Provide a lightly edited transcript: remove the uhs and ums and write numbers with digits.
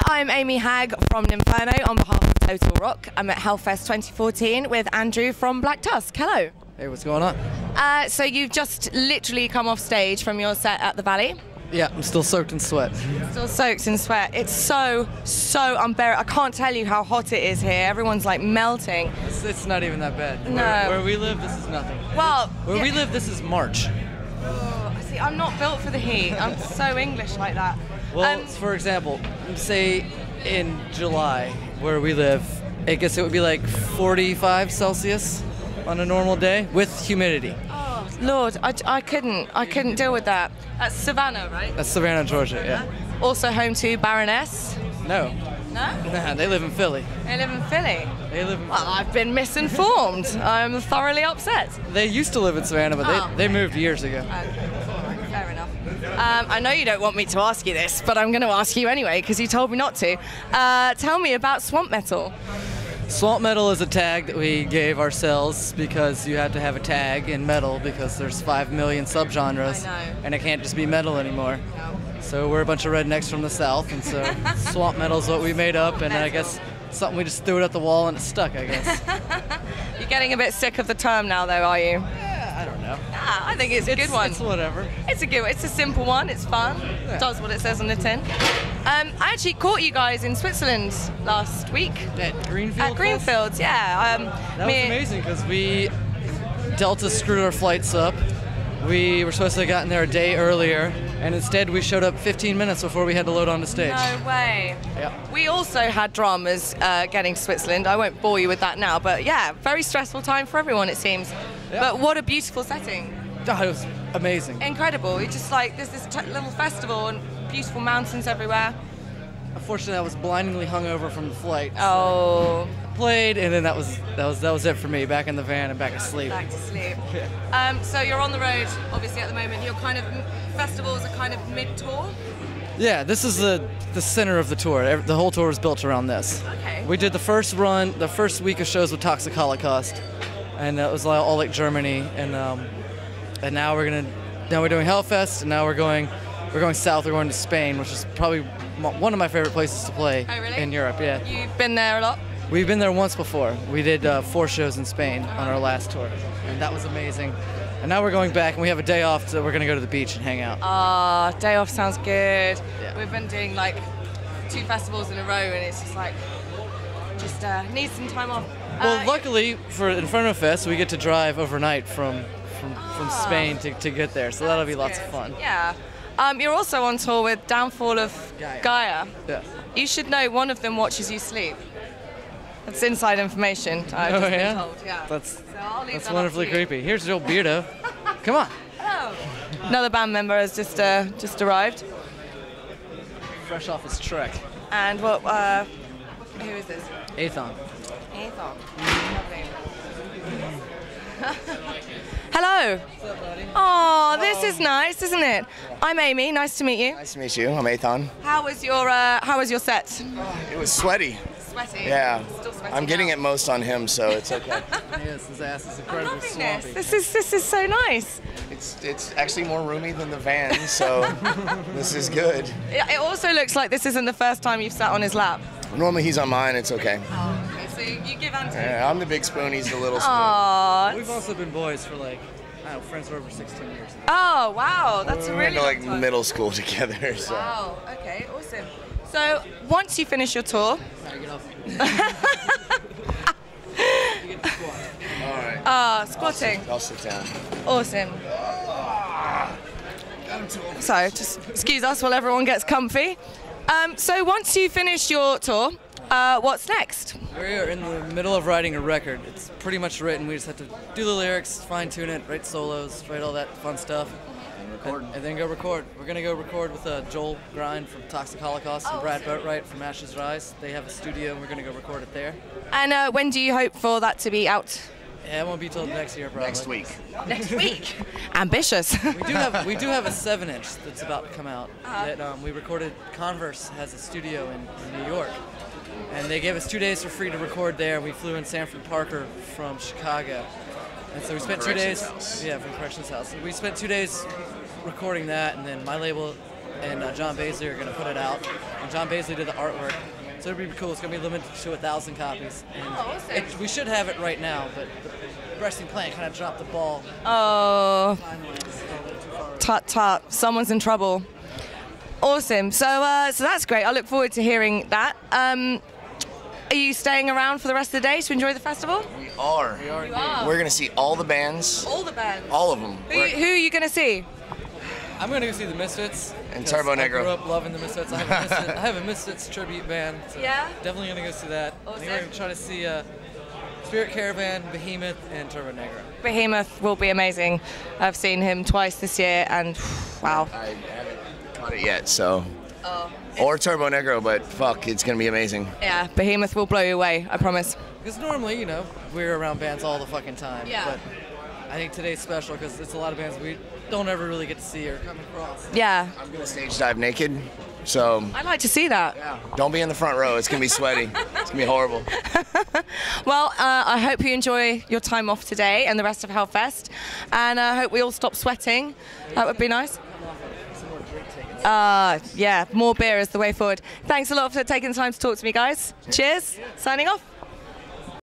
I'm Amy Hagg from Nympherno on behalf of TotalRock. I'm at Hellfest 2014 with Andrew from Black Tusk. Hello. Hey, what's going on? So you've just literally come off stage from your set at the Valley. Yeah, I'm still soaked in sweat. Still soaked in sweat. It's so unbearable. I can't tell you how hot it is here. Everyone's like melting. It's not even that bad. No. Where we live, this is nothing. Well, where we live, this is March. Oh, see, I'm not built for the heat. I'm so English like that. Well, for example, say in July, where we live, I guess it would be like 45 Celsius on a normal day with humidity. Oh, Lord, I couldn't deal with that. That's Savannah, right? That's Savannah, Georgia, yeah. Also home to Baroness. No. No? Nah, they live in Philly. They live in Philly? They live in Well, I've been misinformed. I'm thoroughly upset. They used to live in Savannah, but they moved years ago. Fair enough. I know you don't want me to ask you this, but I'm going to ask you anyway because you told me not to. Tell me about swamp metal. Swamp metal is a tag that we gave ourselves because you had to have a tag in metal because there's 5 million subgenres. I know. And it can't just be metal anymore. No. So we're a bunch of rednecks from the south, and so swamp metal is what we made up, and I guess something we just threw it at the wall and it stuck, I guess. You're getting a bit sick of the term now, though, are you? Yeah, I don't know. I think it's a good one. It's whatever. It's a good one. It's a simple one. It's fun. Yeah. Does what it says on the tin. I actually caught you guys in Switzerland last week. At Greenfield? At Greenfields, yeah. That was amazing because Delta screwed our flights up. We were supposed to have gotten there a day earlier, and instead we showed up 15 minutes before we had to load onto stage. No way. Yeah. We also had dramas getting to Switzerland. I won't bore you with that now, but yeah, very stressful time for everyone, it seems. Yeah. But what a beautiful setting. Oh, it was amazing. Incredible. It's just like there's this little festival and beautiful mountains everywhere. Unfortunately, I was blindingly hungover from the flight. Oh. Played, and then that was it for me. Back in the van and back asleep. Back to sleep. Yeah. So you're on the road, obviously, at the moment. Your kind of festivals are kind of mid-tour. Yeah, this is the center of the tour. The whole tour is built around this. Okay. We did the first week of shows with Toxic Holocaust, and it was all like Germany, and now we're doing Hellfest, and now we're going south. We're going to Spain, which is probably one of my favorite places to play in Europe. Yeah. You've been there a lot? We've been there once before. We did 4 shows in Spain on our last tour, and that was amazing. And now we're going back, and we have a day off, so we're going to go to the beach and hang out. Day off sounds good. Yeah. We've been doing like 2 festivals in a row, and it's just like, need some time off. Well, luckily for Inferno Fest, we get to drive overnight from Spain to get there, so that'll be lots of fun. Yeah. You're also on tour with Downfall of Gaia. Yeah. You should know one of them watches you sleep. That's inside information. I've just been told. Yeah. That's wonderfully creepy. Here's Joe Beardo. Come on. Hello. Another band member has just arrived. Fresh off his trek. And what? Who is this? Athon. Athon. Lovely. Hello. What's up, buddy? Oh, this is nice, isn't it? I'm Amy. Nice to meet you. Nice to meet you. I'm Athon. How was your set? It was sweaty. Sweaty. Yeah. Still sweaty I'm getting now. it most on him, so it's okay. Yes, his ass is I'm incredibly loving swampy. this. This is so nice. It's actually more roomy than the van, so this is good. It also looks like this isn't the first time you've sat on his lap. Normally he's on mine. It's okay. Oh, okay. So you give Anthony. Yeah, I'm the big spoon. He's the little spoon. Aww. We've also been boys for friends for over 16 years. Oh, wow. That's a We really went to long time. middle school together. So. Wow. Okay. Awesome. So once you finish your tour. Get off. All right. Squatting. I'll sit down. Awesome. So just excuse us while everyone gets comfy. So once you finish your tour, what's next? We're in the middle of writing a record. It's pretty much written. We just have to do the lyrics, fine-tune it, write solos, write all that fun stuff. And then go record. We're going to go record with Joel Grind from Toxic Holocaust and Brad Boatwright from Ashes Rise. They have a studio, and we're going to go record it there. And when do you hope for that to be out? Yeah, it won't be till next year, probably. Next week. Next week. Ambitious. We do have a 7-inch that's about to come out. That we recorded. Converse has a studio in New York, and they gave us 2 days for free to record there. We flew in Sanford Parker from Chicago, and so we spent 2 days. Yeah, from Corrections House. We spent 2 days recording that, and then my label and John Baisley are going to put it out. And John Baisley did the artwork. So it'll be cool. It's going to be limited to 1,000 copies. And awesome. we should have it right now, but the wrestling plant kind of dropped the ball. Oh, tut tut. Someone's in trouble. Awesome. So that's great. I look forward to hearing that. Are you staying around for the rest of the day to enjoy the festival? We are. We are. You are. We're going to see all the bands. All the bands? All of them. Who are you going to see? I'm going to go see the Misfits. And Turbo Negro. I grew up loving the Misfits. I have a Misfits tribute band. So Yeah? Definitely going to go see that. I think we're going to try to see Spirit Caravan, Behemoth, and Turbo Negro. Behemoth will be amazing. I've seen him twice this year, and wow. I haven't caught it yet, so. Oh. Or Turbo Negro, but fuck, it's going to be amazing. Yeah, Behemoth will blow you away, I promise. Because normally, you know, we're around bands all the fucking time. Yeah. But I think today's special because it's a lot of bands we don't ever really get to see or come across. Yeah. I'm going to stage dive naked, so. I'd like to see that. Yeah. Don't be in the front row. It's going to be sweaty. It's going to be horrible. Well, I hope you enjoy your time off today and the rest of Hellfest, and I hope we all stop sweating. That would be nice. Yeah, more beer is the way forward. Thanks a lot for taking the time to talk to me, guys. Cheers. Signing off.